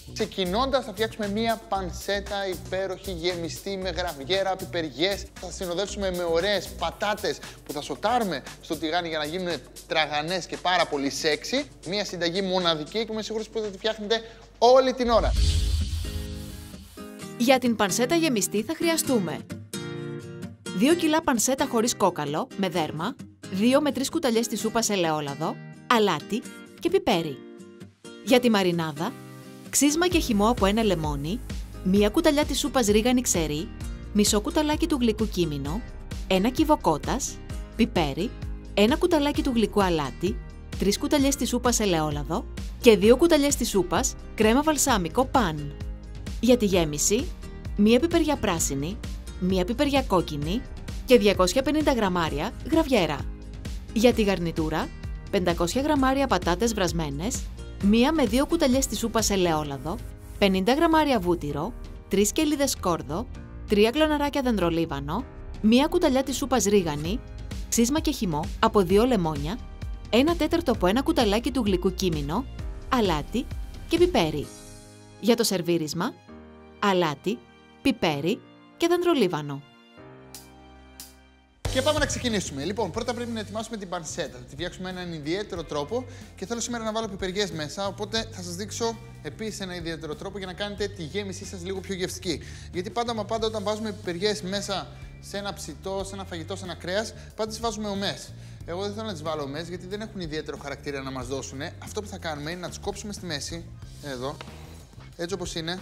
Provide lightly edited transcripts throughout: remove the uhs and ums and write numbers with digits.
Ξεκινώντας, θα φτιάξουμε μία πανσέτα υπέροχη, γεμιστή με γραβιέρα, πιπεριές. Θα συνοδεύσουμε με ωραίες πατάτες που θα σοτάρουμε στο τηγάνι για να γίνουν τραγανές και πάρα πολύ σεξι. Μία συνταγή μοναδική και είμαι σίγουρος που θα τη φτιάχνετε όλη την ώρα. Για την πανσέτα γεμιστή θα χρειαστούμε 2 κιλά πανσέτα χωρίς κόκαλο με δέρμα, 2 με 3 κουταλιές της σούπας ελαιόλαδο, αλάτι και πιπέρι. Για τη μαρινάδα, ξύσμα και χυμό από 1 λεμόνι, 1 κουταλιά της σούπας ρίγανη ξερή, μισό κουταλάκι του γλυκού κίμινο, 1 κύβο κότας, πιπέρι, 1 κουταλάκι του γλυκού αλάτι, 3 κουταλιές της σούπας ελαιόλαδο και 2 κουταλιές της σούπας κρέμα βαλσάμικο παν. Για τη γέμιση, 1 πιπεριά πράσινη, 1 πιπεριά κόκκινη και 250 γραμμάρια γραβιέρα. Για τη γαρνιτούρα, 500 γραμμάρια πατάτες βρασμένες, 1 με 2 κουταλιές της σούπας ελαιόλαδο, 50 γραμμάρια βούτυρο, 3 σκελίδες σκόρδο, 3 κλωναράκια δεντρολίβανο, 1 κουταλιά της σούπας ρίγανη, ξύσμα και χυμό από 2 λεμόνια, 1 τέταρτο από 1 κουταλάκι του γλυκού κίμινο, αλάτι και πιπέρι. Για το σερβίρισμα, αλάτι, πιπέρι και δεντρολίβανο. Και πάμε να ξεκινήσουμε. Λοιπόν, πρώτα πρέπει να ετοιμάσουμε την πανσέτα. Θα τη φτιάξουμε με έναν ιδιαίτερο τρόπο και θέλω σήμερα να βάλω πιπεριές μέσα. Οπότε θα σας δείξω επίσης ένα ιδιαίτερο τρόπο για να κάνετε τη γέμισή σας λίγο πιο γευστική. Γιατί πάντα όταν βάζουμε πιπεριές μέσα σε ένα ψητό, σε ένα φαγητό, σε ένα κρέας, πάντα τις βάζουμε ομές. Εγώ δεν θέλω να τις βάλω ομές γιατί δεν έχουν ιδιαίτερο χαρακτήρα να μας δώσουν. Αυτό που θα κάνουμε είναι να τις κόψουμε στη μέση, εδώ, έτσι όπως είναι.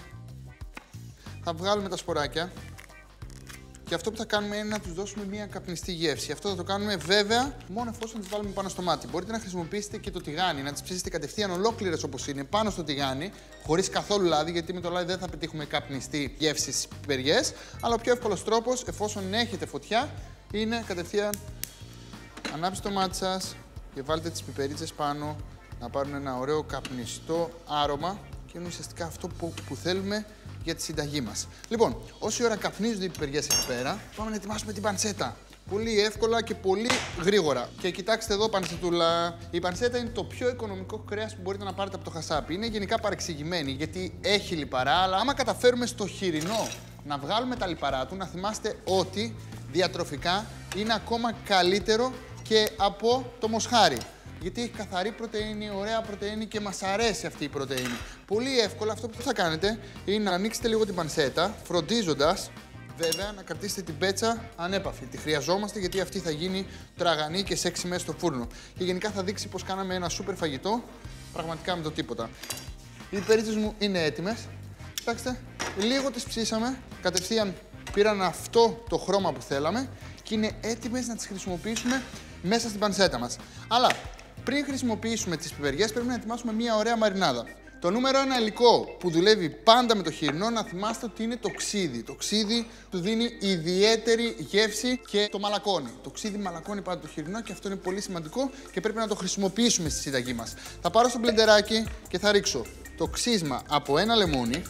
Θα βγάλουμε τα σποράκια. Και αυτό που θα κάνουμε είναι να τους δώσουμε μια καπνιστή γεύση. Αυτό θα το κάνουμε βέβαια μόνο εφόσον τις βάλουμε πάνω στο μάτι. Μπορείτε να χρησιμοποιήσετε και το τηγάνι, να τις ψήσετε κατευθείαν ολόκληρες όπως είναι πάνω στο τηγάνι, χωρίς καθόλου λάδι, γιατί με το λάδι δεν θα πετύχουμε καπνιστή γεύση στις πιπεριές. Αλλά ο πιο εύκολος τρόπος, εφόσον έχετε φωτιά, είναι κατευθείαν ανάψτε το μάτι σας και βάλτε τις πιπερίτσες πάνω να πάρουν ένα ωραίο καπνιστό άρωμα και είναι ουσιαστικά αυτό που θέλουμε για τη συνταγή μας. Λοιπόν, όση ώρα καπνίζονται οι πιπεριές εκεί πέρα, πάμε να ετοιμάσουμε την πανσέτα. Πολύ εύκολα και πολύ γρήγορα. Και κοιτάξτε εδώ, πανσετούλα. Η πανσέτα είναι το πιο οικονομικό κρέας που μπορείτε να πάρετε από το χασάπι. Είναι γενικά παρεξηγημένη γιατί έχει λιπαρά, αλλά άμα καταφέρουμε στο χοιρινό να βγάλουμε τα λιπαρά του, να θυμάστε ότι διατροφικά είναι ακόμα καλύτερο και από το μοσχάρι. Γιατί έχει καθαρή πρωτεΐνη, ωραία πρωτεΐνη και μας αρέσει αυτή η πρωτεΐνη. Πολύ εύκολα αυτό που θα κάνετε είναι να ανοίξετε λίγο την πανσέτα, φροντίζοντας βέβαια να κρατήσετε την πέτσα ανέπαφη. Τη χρειαζόμαστε γιατί αυτή θα γίνει τραγανή και σεξι μέσα στο φούρνο. Και γενικά θα δείξει πως κάναμε ένα σούπερ φαγητό, πραγματικά με το τίποτα. Οι πιπερίτσες μου είναι έτοιμες. Κοιτάξτε, λίγο τις ψήσαμε, κατευθείαν πήραν αυτό το χρώμα που θέλαμε και είναι έτοιμες να τις χρησιμοποιήσουμε μέσα στην πανσέτα μας. Αλλά πριν χρησιμοποιήσουμε τις πιπεριές, πρέπει να ετοιμάσουμε μια ωραία μαρινάδα. Το νούμερο 1 υλικό που δουλεύει πάντα με το χοιρινό, να θυμάστε ότι είναι το ξύδι. Το ξύδι του δίνει ιδιαίτερη γεύση και το μαλακώνει. Το ξύδι μαλακώνει πάντα το χοιρινό και αυτό είναι πολύ σημαντικό και πρέπει να το χρησιμοποιήσουμε στη συνταγή μας. Θα πάρω στο μπλεντεράκι και θα ρίξω το ξύσμα από 1 λεμόνι,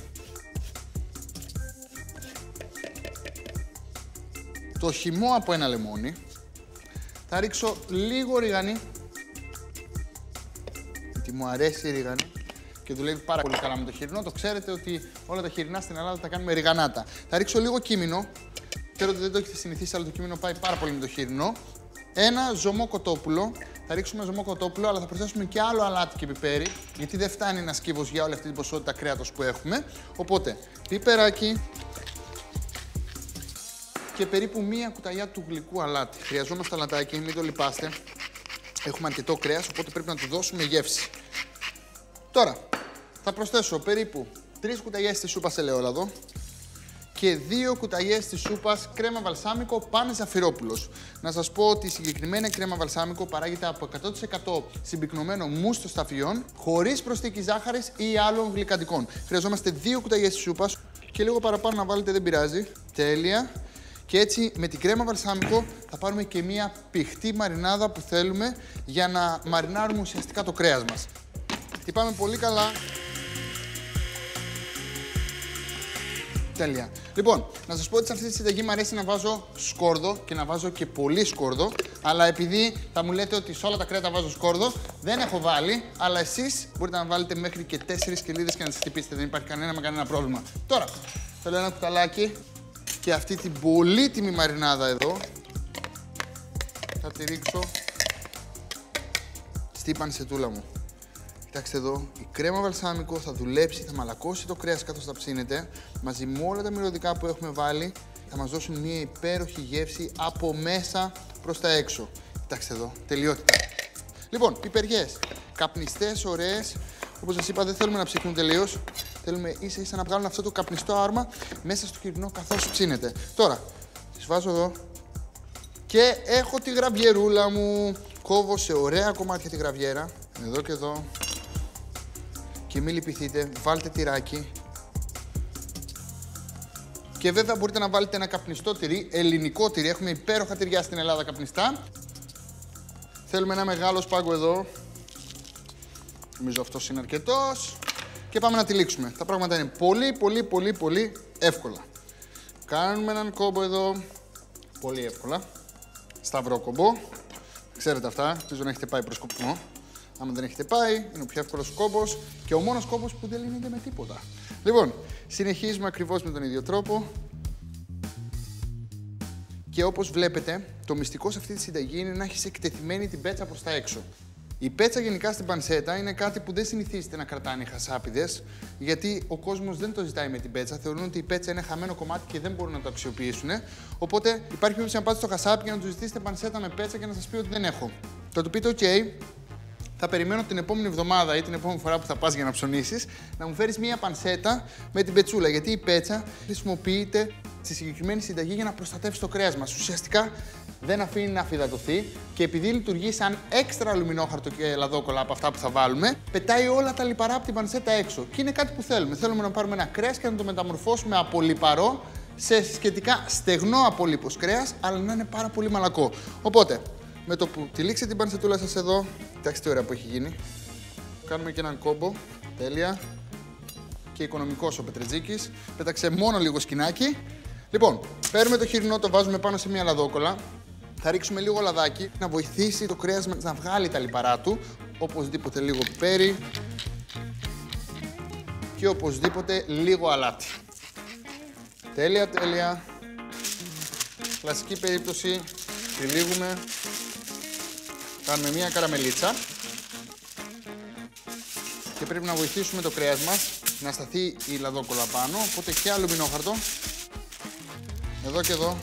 το χυμό από 1 λεμόνι, θα ρίξω λίγο ρίγανη, γιατί μου αρέσει η ρίγανη και δουλεύει πάρα πολύ καλά με το χοιρινό. Το ξέρετε ότι όλα τα χοιρινά στην Ελλάδα τα κάνουμε ριγανάτα. Θα ρίξω λίγο κίμινο. Ξέρω ότι δεν το έχετε συνηθίσει, αλλά το κίμινο πάει πάρα πολύ με το χοιρινό. Ένα ζωμό κοτόπουλο. Θα ρίξουμε ζωμό κοτόπουλο, αλλά θα προσθέσουμε και άλλο αλάτι και πιπέρι, γιατί δεν φτάνει ένα κύβος για όλη αυτή την ποσότητα κρέατος που έχουμε. Οπότε, πιπεράκι και περίπου 1 κουταλιά του γλυκού αλάτι. Χρειαζόμαστε αλατάκι, μην το λυπάστε. Έχουμε αρκετό κρέας, οπότε πρέπει να του δώσουμε γεύση. Τώρα, θα προσθέσω περίπου 3 κουταλιές της σούπας ελαιόλαδο και 2 κουταλιές της σούπας κρέμα βαλσάμικο πάνε Ζαφυρόπουλος. Να σας πω ότι η συγκεκριμένη κρέμα βαλσάμικο παράγεται από 100% συμπυκνωμένο μους των σταφιών, χωρίς προσθήκη ζάχαρης ή άλλων γλυκαντικών. Χρειαζόμαστε 2 κουταλιές της σούπας και λίγο παραπάνω να βάλετε, δεν πειράζει. Τέλεια. Και έτσι με την κρέμα βαλσάμικο θα πάρουμε και μία πηχτή μαρινάδα που θέλουμε για να μαρινάρουμε ουσιαστικά το κρέας μας. Χτυπάμε πολύ καλά. Τέλεια. Λοιπόν, να σας πω ότι σε αυτή τη συνταγή μου αρέσει να βάζω σκόρδο και να βάζω και πολύ σκόρδο. Αλλά επειδή θα μου λέτε ότι σε όλα τα κρέατα βάζω σκόρδο, δεν έχω βάλει, αλλά εσείς μπορείτε να βάλετε μέχρι και 4 σκελίδες και να τις χτυπήσετε. Δεν υπάρχει κανένα πρόβλημα. Τώρα, θέλω ένα κουταλάκι και αυτή την πολύτιμη μαρινάδα εδώ. Θα τη ρίξω στην πανσετούλα μου. Κοιτάξτε εδώ, η κρέμα βαλσάμικο θα δουλέψει, θα μαλακώσει το κρέας καθώς θα ψήνεται. Μαζί με όλα τα μυρωδικά που έχουμε βάλει, θα μας δώσουν μια υπέροχη γεύση από μέσα προς τα έξω. Κοιτάξτε εδώ, τελειότητα. Λοιπόν, πιπεριές, καπνιστές, ωραίες. Όπως σας είπα, δεν θέλουμε να ψηθούν τελείως. Θέλουμε ίσα-ίσα να βγάλουν αυτό το καπνιστό άρωμα μέσα στο χοιρινό καθώς ψήνεται. Τώρα, τις βάζω εδώ και έχω τη γραβιερούλα μου. Κόβω σε ωραία κομμάτια τη γραβιέρα, εδώ και εδώ. Και μην λυπηθείτε, βάλτε τυράκι. Και βέβαια μπορείτε να βάλετε ένα καπνιστό τυρί, ελληνικό τυρί. Έχουμε υπέροχα τυριά στην Ελλάδα καπνιστά. Θέλουμε ένα μεγάλο σπάγκο εδώ. Νομίζω αυτός είναι αρκετός. Και πάμε να τυλίξουμε. Τα πράγματα είναι πολύ εύκολα. Κάνουμε έναν κόμπο εδώ. Πολύ εύκολα. Σταυρόκομπο. Ξέρετε αυτά, ελπίζω να έχετε πάει προς κοπισμό. Άμα δεν έχετε πάει, είναι ο πιο εύκολος κόμπος και ο μόνος κόμπος που δεν λύνεται με τίποτα. Λοιπόν, συνεχίζουμε ακριβώς με τον ίδιο τρόπο. Και όπως βλέπετε, το μυστικό σε αυτή τη συνταγή είναι να έχεις εκτεθειμένη την πέτσα προς τα έξω. Η πέτσα γενικά στην πανσέτα είναι κάτι που δεν συνηθίζεται να κρατάνε οι χασάπιδες, γιατί ο κόσμος δεν το ζητάει με την πέτσα. Θεωρούν ότι η πέτσα είναι χαμένο κομμάτι και δεν μπορούν να το αξιοποιήσουν. Οπότε υπάρχει περίπτωση να πάτε στο χασάπι και να του ζητήσετε πανσέτα με πέτσα και να σας πει ότι δεν έχω. Θα του πείτε: OK, θα περιμένω την επόμενη εβδομάδα ή την επόμενη φορά που θα πας για να ψωνίσεις να μου φέρεις μία πανσέτα με την πετσούλα. Γιατί η πέτσα χρησιμοποιείται στη συγκεκριμένη συνταγή για να προστατεύσει το κρέας μας. Ουσιαστικά δεν αφήνει να αφυδατωθεί και επειδή λειτουργεί σαν έξτρα αλουμινόχαρτο και λαδόκολλα από αυτά που θα βάλουμε, πετάει όλα τα λιπαρά από την πανσέτα έξω. Και είναι κάτι που θέλουμε. Θέλουμε να πάρουμε ένα κρέας και να το μεταμορφώσουμε από λιπαρό σε σχετικά στεγνό απολύπως κρέας, αλλά να είναι πάρα πολύ μαλακό. Οπότε, με το που τυλίξετε την πανσετούλα σας εδώ, κοιτάξτε τι ωραία που έχει γίνει. Κάνουμε και έναν κόμπο. Τέλεια. Και οικονομικός ο Πετρετζίκης. Πέταξε μόνο λίγο σκινάκι. Λοιπόν, παίρνουμε το χοιρινό, το βάζουμε πάνω σε μια λαδόκολλα. Θα ρίξουμε λίγο λαδάκι να βοηθήσει το κρέας να βγάλει τα λιπαρά του. Οπωσδήποτε λίγο πιπέρι. Και οπωσδήποτε λίγο αλάτι. Τέλεια, τέλεια. Κλασική περίπτωση. Τυλίγουμε. Κάνουμε μια καραμελίτσα. Και πρέπει να βοηθήσουμε το κρέας μας να σταθεί η λαδόκολλα πάνω. Οπότε και αλουμινόχαρτο. Εδώ και εδώ.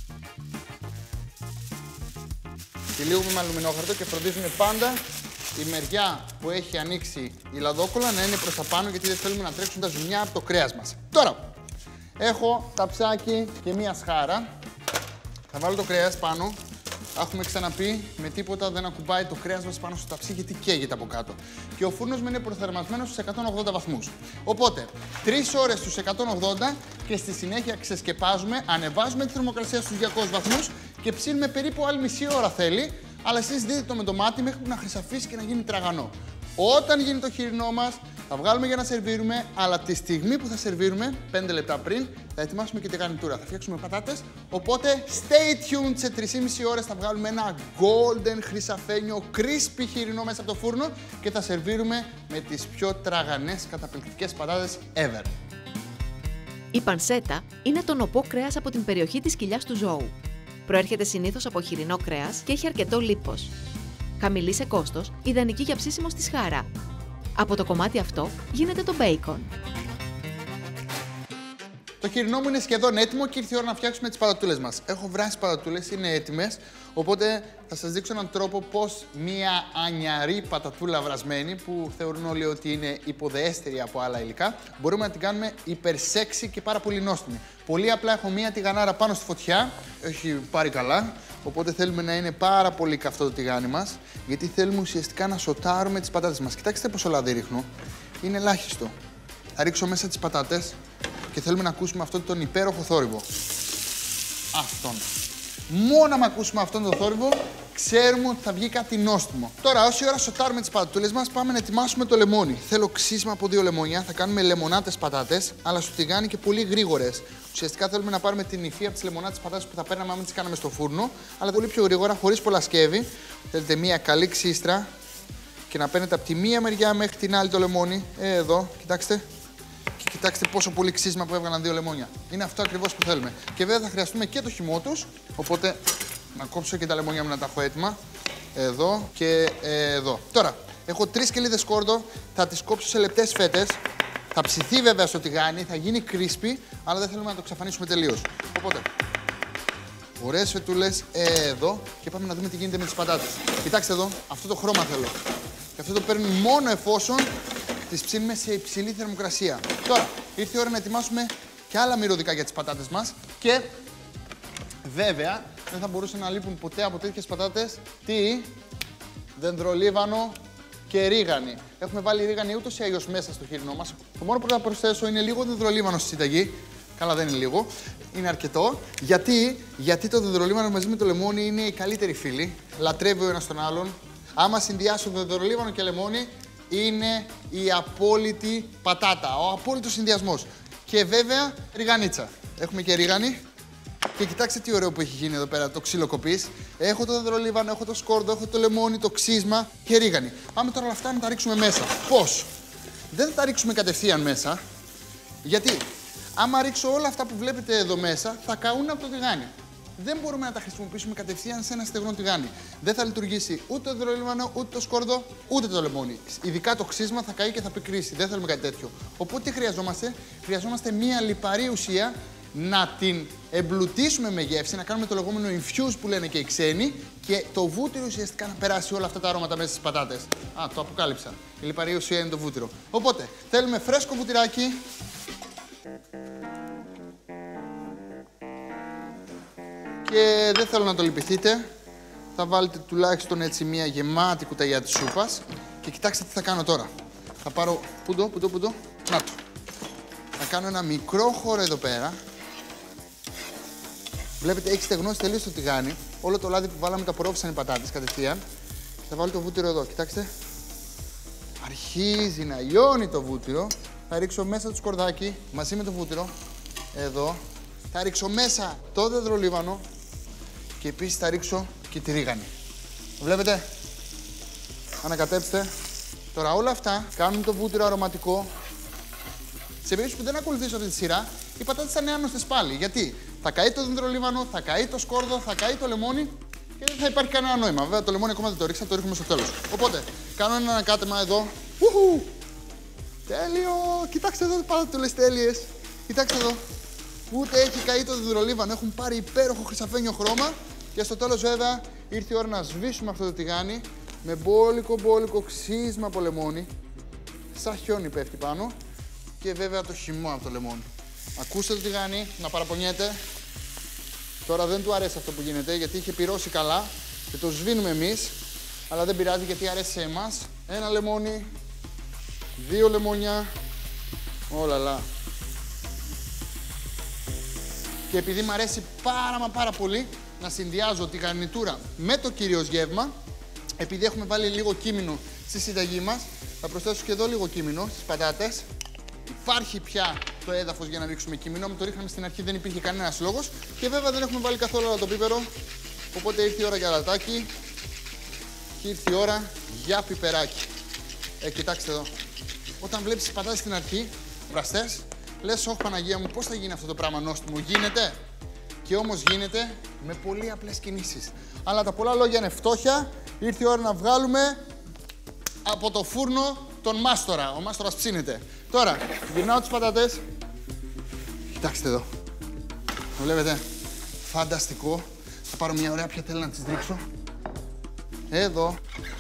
Τυλίγουμε με αλουμινόχαρτο και φροντίζουμε πάντα η μεριά που έχει ανοίξει η λαδόκολλα να είναι προς τα πάνω, γιατί δεν θέλουμε να τρέξουν τα ζουμιά από το κρέας μας. Τώρα, έχω ταψάκι και μία σχάρα. Θα βάλω το κρέας πάνω. Έχουμε ξαναπεί, με τίποτα δεν ακουμπάει το κρέας μας πάνω στο ταψί γιατί καίγεται από κάτω. Και ο φούρνος μου είναι προθερμασμένος στους 180 βαθμούς. Οπότε, 3 ώρες στους 180 και στη συνέχεια ξεσκεπάζουμε, ανεβάζουμε τη θερμοκρασία στους 200 βαθμούς και ψήνουμε περίπου άλλη μισή ώρα θέλει, αλλά εσείς δείτε το με το μάτι μέχρι που να χρυσαφίσει και να γίνει τραγανό. Όταν γίνει το χοιρινό μας, θα βγάλουμε για να σερβίρουμε, αλλά τη στιγμή που θα σερβίρουμε, 5 λεπτά πριν, θα ετοιμάσουμε και τη γαρνιτούρα. Θα φτιάξουμε πατάτες, οπότε stay tuned, σε 3,5 ώρες θα βγάλουμε ένα golden χρυσαφένιο crispy χοιρινό μέσα από το φούρνο και θα σερβίρουμε με τις πιο τραγανές καταπληκτικές πατάτες ever. Η πανσέτα είναι το νοπό κρέας από την περιοχή της κοιλιάς του ζώου. Προέρχεται συνήθως από χοιρινό κρέας και έχει αρκετό λίπος. Χαμηλή σε κόστος, ιδανική για ψήσιμο στη σχάρα. Από το κομμάτι αυτό γίνεται το μπέικον. Το χοιρινό μου είναι σχεδόν έτοιμο και ήρθε η ώρα να φτιάξουμε τις πατατούλες μας. Έχω βράσει τις πατατούλες, είναι έτοιμες, οπότε θα σας δείξω έναν τρόπο πώς μία ανιαρή πατατούλα βρασμένη, που θεωρούν όλοι ότι είναι υποδεέστερη από άλλα υλικά, μπορούμε να την κάνουμε υπερσέξι και πάρα πολύ νόστιμη. Πολύ απλά έχω μία τηγανάρα πάνω στη φωτιά, έχει πάρει καλά, οπότε θέλουμε να είναι πάρα πολύ καυτό το τηγάνι μας, γιατί θέλουμε ουσιαστικά να σοτάρουμε τις πατάτες μας. Κοιτάξτε πόσο λάδι ρίχνω, είναι ελάχιστο. Θα ρίξω μέσα τις πατάτες και θέλουμε να ακούσουμε αυτόν τον υπέροχο θόρυβο. Αυτόν. Μόνο να ακούσουμε αυτόν τον θόρυβο, ξέρουμε ότι θα βγει κάτι νόστιμο. Τώρα, όση ώρα σοτάρουμε τις πατατούλες μας, πάμε να ετοιμάσουμε το λεμόνι. Θέλω ξύσμα από 2 λεμόνια. Θα κάνουμε λεμονάτες πατάτες, αλλά στο τηγάνι και πολύ γρήγορες. Ουσιαστικά θέλουμε να πάρουμε την υφή από τις λεμονάτες πατάτες που θα παίρναμε αν τις κάναμε στο φούρνο, αλλά πολύ πιο γρήγορα, χωρίς πολλά σκεύη. Θέλετε μία καλή ξύστρα και να παίρνετε από τη μία μεριά μέχρι την άλλη το λεμόνι. Εδώ, κοιτάξτε. Και κοιτάξτε πόσο πολύ ξύσμα που έβγαλαν 2 λεμόνια. Είναι αυτό ακριβώς που θέλουμε. Και βέβαια θα χρειαστούμε και το χυμό τους, οπότε να κόψω και τα λεμόνια μου να τα έχω έτοιμα. Εδώ και εδώ. Τώρα, έχω 3 σκελίδες σκόρδο, θα τις κόψω σε λεπτές φέτες. Θα ψηθεί βέβαια στο τηγάνι, θα γίνει crispy, αλλά δεν θέλουμε να το εξαφανίσουμε τελείως. Οπότε, ωραίες φετούλες εδώ και πάμε να δούμε τι γίνεται με τις πατάτες. Κοιτάξτε εδώ, αυτό το χρώμα θέλω. Και αυτό το παίρνει μόνο εφόσον τις ψήνουμε σε υψηλή θερμοκρασία. Τώρα, ήρθε η ώρα να ετοιμάσουμε και άλλα μυρωδικά για τις πατάτες μας και βέβαια δεν θα μπορούσαν να λείπουν ποτέ από τέτοιες πατάτες δεντρολίβανο και ρίγανη. Έχουμε βάλει ρίγανη ούτως ή αλλιώς μέσα στο χοιρινό μας. Το μόνο που θα προσθέσω είναι λίγο δεντρολίβανο στη συνταγή. Καλά, δεν είναι λίγο, είναι αρκετό. Γιατί το δεντρολίβανο μαζί με το λεμόνι είναι οι καλύτεροι φίλοι. Λατρεύει ο ένας τον άλλον. Άμα συνδυάσω δεντρολίβανο και λεμόνι, είναι η απόλυτη πατάτα, ο απόλυτος συνδυασμός. Και βέβαια, ριγανίτσα. Έχουμε και ρίγανη. Και κοιτάξτε τι ωραίο που έχει γίνει εδώ πέρα το ξύλο κοπής. Έχω το δεντρολίβανο, έχω το σκόρδο, έχω το λεμόνι, το ξύσμα και ρίγανη. Πάμε τώρα όλα αυτά να τα ρίξουμε μέσα. Πώς? Δεν θα τα ρίξουμε κατευθείαν μέσα. Γιατί άμα ρίξω όλα αυτά που βλέπετε εδώ μέσα, θα καούν από το τηγάνι. Δεν μπορούμε να τα χρησιμοποιήσουμε κατευθείαν σε ένα στεγνό τηγάνι. Δεν θα λειτουργήσει ούτε το δεντρολίβανο, ούτε το σκόρδο, ούτε το λεμόνι. Ειδικά το ξύσμα θα καεί και θα πικρίσει. Δεν θέλουμε κάτι τέτοιο. Οπότε τι χρειαζόμαστε? Χρειαζόμαστε μία λιπαρή ουσία να την εμπλουτίσουμε με γεύση, να κάνουμε το λεγόμενο infuse που λένε και οι ξένοι και το βούτυρο ουσιαστικά να περάσει όλα αυτά τα αρώματα μέσα στις πατάτες. Α, το αποκάλυψα. Η λιπαρή ουσία είναι το βούτυρο. Οπότε θέλουμε φρέσκο βουτυράκι. Και δεν θέλω να το λυπηθείτε. Θα βάλετε τουλάχιστον έτσι μία γεμάτη κουταλιά της σούπας. Και κοιτάξτε τι θα κάνω τώρα. Θα πάρω. Πού το. Να το. Θα κάνω ένα μικρό χώρο εδώ πέρα. Βλέπετε, έχει στεγνώσει τελείως το τηγάνι. Όλο το λάδι που βάλαμε τα απορρόφησαν οι πατάτες κατευθείαν. Και θα βάλω το βούτυρο εδώ. Κοιτάξτε. Αρχίζει να λιώνει το βούτυρο. Θα ρίξω μέσα το σκορδάκι μαζί με το βούτυρο. Εδώ. Θα ρίξω μέσα το δεντρολίβανο. Και επίσης θα ρίξω και τη ρίγανη. Βλέπετε. Ανακατέψτε. Τώρα όλα αυτά κάνουν το βούτυρο αρωματικό. Σε περίπτωση που δεν ακολουθήσω αυτή τη σειρά, οι πατάτες θα είναι άνοστες πάλι. Γιατί θα καεί το δεντρολίβανο, θα καεί το σκόρδο, θα καεί το λεμόνι και δεν θα υπάρχει κανένα νόημα. Βέβαια το λεμόνι ακόμα δεν το ρίξα, το ρίχνουμε στο τέλος. Οπότε κάνω ένα ανακάτεμα εδώ. Ουχου! Τέλειο! Κοιτάξτε εδώ, πατάτες τέλειες. Κοιτάξτε εδώ. Ούτε έχει καεί το δεντρολίβανο, έχουν πάρει υπέροχο χρυσαφένιο χρώμα. Και στο τέλος, βέβαια, ήρθε η ώρα να σβήσουμε αυτό το τηγάνι με μπόλικο ξύσμα από λεμόνι. Σαν χιόνι πέφτει πάνω. Και βέβαια το χυμό από το λεμόνι. Ακούστε το τηγάνι να παραπονιέται. Τώρα δεν του αρέσει αυτό που γίνεται γιατί είχε πυρώσει καλά και το σβήνουμε εμείς. Αλλά δεν πειράζει γιατί αρέσει σε εμάς. Ένα λεμόνι, 2 λεμόνια. Όλαλα. Και επειδή μου αρέσει πάρα πολύ να συνδυάζω τη γαρνιτούρα με το κυρίως γεύμα, επειδή έχουμε βάλει λίγο κίμινο στη συνταγή μας, θα προσθέσω και εδώ λίγο κίμινο στις πατάτες. Υπάρχει πια το έδαφος για να ρίξουμε κίμινο. Με το ρίχναμε στην αρχή, δεν υπήρχε κανένας λόγος. Και βέβαια δεν έχουμε βάλει καθόλου άλλο το πίπερο. Οπότε ήρθε η ώρα για αλατάκι. Και ήρθε η ώρα για πιπεράκι. Κοιτάξτε εδώ. Όταν βλέπεις τις πατάτες στην αρχή, βραστές, λες, όχι Παναγία μου, πώς θα γίνει αυτό το πράγμα νόστιμο? Γίνεται. Και όμως γίνεται με πολύ απλές κινήσεις. Αλλά τα πολλά λόγια είναι φτώχεια. Ήρθε η ώρα να βγάλουμε από το φούρνο τον μάστορα. Ο μάστορας ψήνεται. Τώρα, γυρνάω τις πατάτες. Κοιτάξτε εδώ. Το βλέπετε. Φανταστικό. Θα πάρω μια ωραία πιατέλα να τις ρίξω. Εδώ.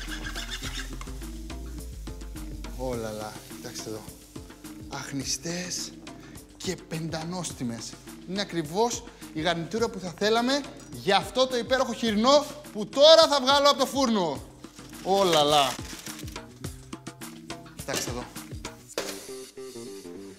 Όλαλα. Κοιτάξτε εδώ. Αχνηστές και πεντανόστιμες. Είναι ακριβώς η γαρνιτούρα που θα θέλαμε για αυτό το υπέροχο χοιρινό που τώρα θα βγάλω από το φούρνο. Όλαλα. Κοιτάξτε εδώ.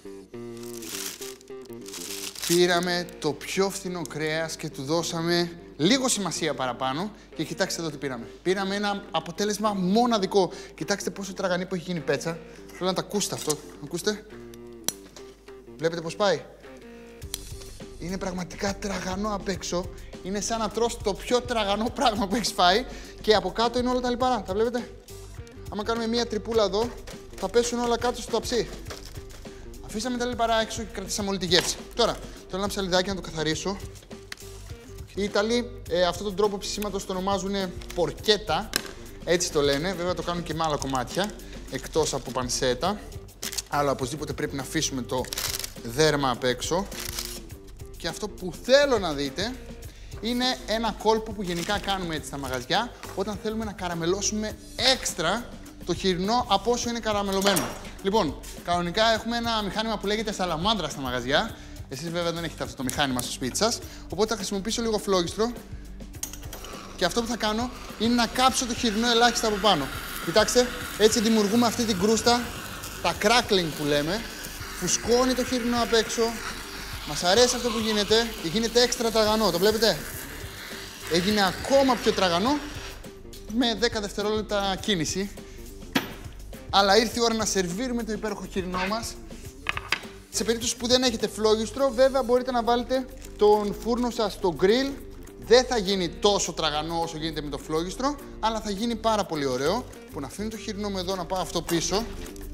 Πήραμε το πιο φθηνό κρέας και του δώσαμε λίγο σημασία παραπάνω και κοιτάξτε εδώ τι πήραμε. Πήραμε ένα αποτέλεσμα μοναδικό. Κοιτάξτε πόσο τραγανή που έχει γίνει η πέτσα. Θέλω να τα ακούσετε αυτό. Ακούστε. Βλέπετε πώς πάει. Είναι πραγματικά τραγανό απ' έξω. Είναι σαν να τρως το πιο τραγανό πράγμα που έχεις φάει και από κάτω είναι όλα τα λιπαρά. Τα βλέπετε. Άμα κάνουμε μία τρυπούλα εδώ, θα πέσουν όλα κάτω στο ταψί. Αφήσαμε τα λιπαρά έξω και κρατήσαμε όλη τη γεύση. Τώρα, θέλω ένα ψαλιδάκι να το καθαρίσω. Οι Ιταλοί αυτόν τον τρόπο ψησίματος το ονομάζουν πορκέτα. Έτσι το λένε. Βέβαια το κάνουν και με άλλα κομμάτια, εκτός από πανσέτα. Αλλά οπωσδήποτε πρέπει να αφήσουμε το δέρμα απ' έξω. Και αυτό που θέλω να δείτε είναι ένα κόλπο που γενικά κάνουμε έτσι στα μαγαζιά όταν θέλουμε να καραμελώσουμε έξτρα το χοιρινό από όσο είναι καραμελωμένο. Λοιπόν, κανονικά έχουμε ένα μηχάνημα που λέγεται σαλαμάντρα στα μαγαζιά. Εσείς βέβαια δεν έχετε αυτό το μηχάνημα στο σπίτι σας. Οπότε θα χρησιμοποιήσω λίγο φλόγιστρο και αυτό που θα κάνω είναι να κάψω το χοιρινό ελάχιστα από πάνω. Κοιτάξτε, έτσι δημιουργούμε αυτή την κρούστα, τα crackling που λέμε. Φουσκώνει το χοιρινό απ' έξω. Μας αρέσει αυτό που γίνεται και γίνεται έξτρα τραγανό. Το βλέπετε. Έγινε ακόμα πιο τραγανό με 10 δευτερόλεπτα κίνηση. Αλλά ήρθε η ώρα να σερβίρουμε το υπέροχο χοιρινό μας. Σε περίπτωση που δεν έχετε φλόγιστρο, βέβαια μπορείτε να βάλετε τον φούρνο σας στο γκριλ. Δεν θα γίνει τόσο τραγανό όσο γίνεται με το φλόγιστρο, αλλά θα γίνει πάρα πολύ ωραίο. Που να αφήνω το χοιρινό μου εδώ, να πάω αυτό πίσω.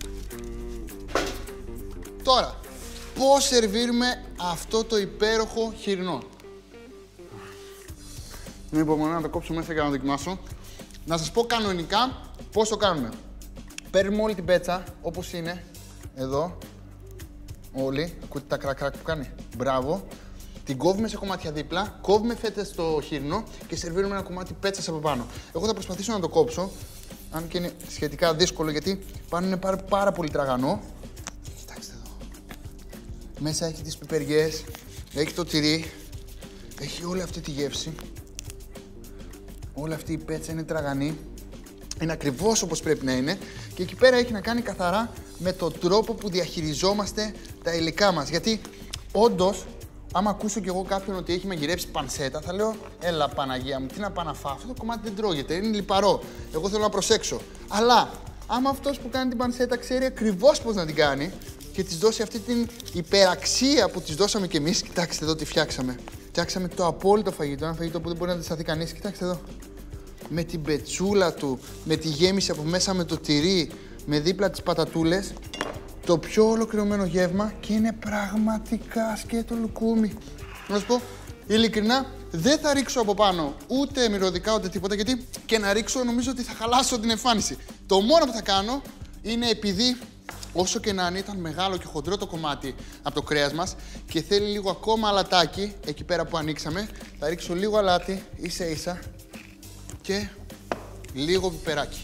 Τώρα, πώς σερβίρουμε αυτό το υπέροχο χοιρινό. Δεν υπομονώ να το κόψω μέσα για να δοκιμάσω. Να σας πω κανονικά πώς το κάνουμε. Παίρνουμε όλη την πέτσα όπως είναι, εδώ. Όλη, ακούτε τα κρακ-κρακ που κάνει. Μπράβο. Την κόβουμε σε κομμάτια δίπλα, κόβουμε φέτες στο χοιρινό και σερβίρουμε ένα κομμάτι πέτσας από πάνω. Εγώ θα προσπαθήσω να το κόψω, αν και είναι σχετικά δύσκολο γιατί πάνω είναι πάρα πολύ τραγανό. Κοιτάξτε εδώ. Μέσα έχει τις πιπεριές, έχει το τυρί, έχει όλη αυτή τη γεύση. Όλη αυτή η πέτσα είναι τραγανή. Είναι ακριβώς όπως πρέπει να είναι και εκεί πέρα έχει να κάνει καθαρά με τον τρόπο που διαχειριζόμαστε τα υλικά μας. Γιατί όντως, άμα ακούσω κι εγώ κάποιον ότι έχει μαγειρέψει πανσέτα, θα λέω έλα Παναγία μου, τι να πάω να φάω, αυτό το κομμάτι δεν τρώγεται, είναι λιπαρό, εγώ θέλω να προσέξω. Αλλά άμα αυτός που κάνει την πανσέτα ξέρει ακριβώς πώς να την κάνει και της δώσει αυτή την υπεραξία που της δώσαμε κι εμείς, κοιτάξτε εδώ τι φτιάξαμε. Φτιάξαμε το απόλυτο φαγητό, ένα φαγητό που δεν μπορεί να αντισταθεί κανείς, κοιτάξτε εδώ. Με την πετσούλα του, με τη γέμιση από μέσα με το τυρί, με δίπλα τις πατατούλες, το πιο ολοκληρωμένο γεύμα και είναι πραγματικά σκέτο λουκούμι. Να σου πω, ειλικρινά, δεν θα ρίξω από πάνω ούτε μυρωδικά ούτε τίποτα, γιατί και να ρίξω νομίζω ότι θα χαλάσω την εμφάνιση. Το μόνο που θα κάνω είναι, επειδή όσο και να είναι ήταν μεγάλο και χοντρό το κομμάτι από το κρέας μας και θέλει λίγο ακόμα αλατάκι, εκεί πέρα που ανοίξαμε, θα ρίξω λίγο αλάτι ίσα ίσα και λίγο πιπεράκι.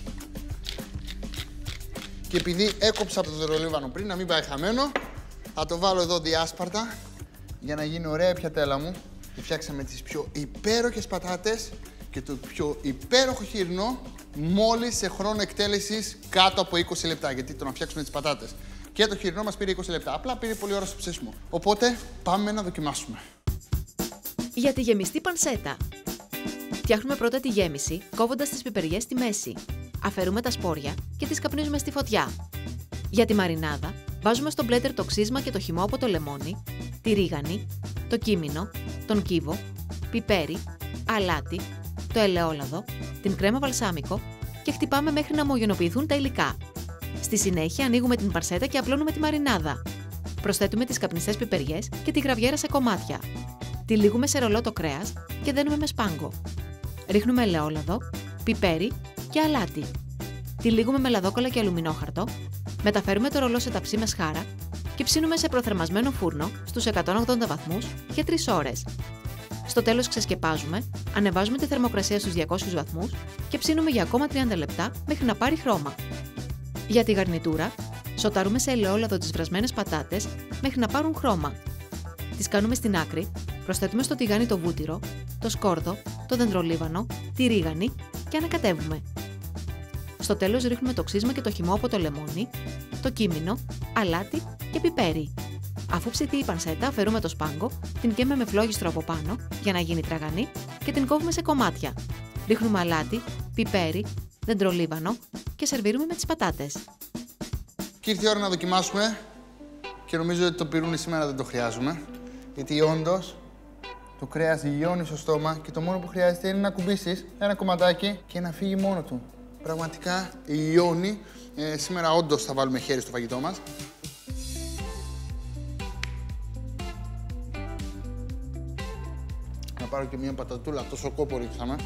Και επειδή έκοψα από το δερολίβανο πριν, να μην πάει χαμένο, θα το βάλω εδώ διάσπαρτα για να γίνει ωραία η πιατέλα μου. Και φτιάξαμε τις πιο υπέροχες πατάτες και το πιο υπέροχο χοιρινό μόλις σε χρόνο εκτέλεσης κάτω από 20 λεπτά. Γιατί το να φτιάξουμε τις πατάτες και το χοιρινό μας πήρε 20 λεπτά. Απλά πήρε πολλή ώρα στο ψήσιμο. Οπότε πάμε να δοκιμάσουμε. Για τη γεμιστή πανσέτα. Φτιάχνουμε πρώτα τη γέμιση, κόβοντας τις πιπεριές στη μέση. Αφαιρούμε τα σπόρια και τις καπνίζουμε στη φωτιά. Για τη μαρινάδα, βάζουμε στο μπλέντερ το ξύσμα και το χυμό από το λεμόνι, τη ρίγανη, το κίμινο, τον κύβο, πιπέρι, αλάτι, το ελαιόλαδο, την κρέμα βαλσάμικο και χτυπάμε μέχρι να ομογενοποιηθούν τα υλικά. Στη συνέχεια ανοίγουμε την πανσέτα και απλώνουμε τη μαρινάδα. Προσθέτουμε τις καπνιστές πιπεριές και τη γραβιέρα σε κομμάτια. Τυλίγουμε σε ρολό το κρέας και δένουμε με σπάγκο. Ρίχνουμε ελαιόλαδο, πιπέρι και αλάτι. Τυλίγουμε με λαδόκολλα και αλουμινόχαρτο, μεταφέρουμε το ρολό σε ταψί με σχάρα και ψήνουμε σε προθερμασμένο φούρνο στους 180 βαθμούς για 3 ώρες. Στο τέλος ξεσκεπάζουμε, ανεβάζουμε τη θερμοκρασία στους 200 βαθμούς και ψήνουμε για ακόμα 30 λεπτά μέχρι να πάρει χρώμα. Για τη γαρνιτούρα, σοταρούμε σε ελαιόλαδο τις βρασμένες πατάτες μέχρι να πάρουν χρώμα. Τις κάνουμε στην άκρη, προσθέτουμε στο τηγάνι το βούτυρο, το σκόρδο, το δεντρολίβανο, τη ρίγανη και ανακατεύουμε. Στο τέλος ρίχνουμε το ξύσμα και το χυμό από το λεμόνι, το κίμινο, αλάτι και πιπέρι. Αφού ψηθεί η πανσέτα, αφαιρούμε το σπάγκο, την καίμε με φλόγιστρο από πάνω για να γίνει τραγανή και την κόβουμε σε κομμάτια. Ρίχνουμε αλάτι, πιπέρι, δεντρολίβανο και σερβίρουμε με τις πατάτες. Και ήρθε η ώρα να δοκιμάσουμε και νομίζω ότι το πυρούνι σήμερα δεν το χρειάζομαι. Γιατί όντως το κρέας λιώνει στο στόμα και το μόνο που χρειάζεται είναι να κουμπίσεις ένα κομματάκι και να φύγει μόνο του. Πραγματικά λιώνει. Σήμερα όντως θα βάλουμε χέρι στο φαγητό μας. Να πάρω και μία πατατούλα, τόσο κόπο ρίξαμε.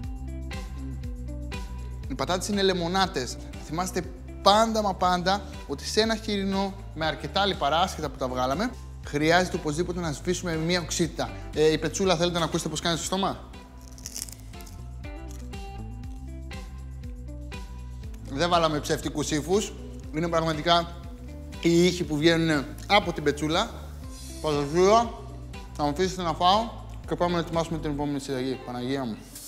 Οι πατάτες είναι λεμονάτες. Θυμάστε πάντα μα πάντα ότι σε ένα χοιρινό με αρκετά λιπαρά, άσχετα που τα βγάλαμε, χρειάζεται οπωσδήποτε να σβήσουμε με μία οξύτητα. Η πετσούλα θέλετε να ακούσετε πώς κάνει στο στόμα? Δεν βάλαμε ψεύτικους ύφους. Είναι πραγματικά οι ήχοι που βγαίνουν από την πετσούλα. Πατατούλα, θα μου αφήσετε να φάω και πάμε να ετοιμάσουμε την επόμενη συνταγή. Παναγία μου.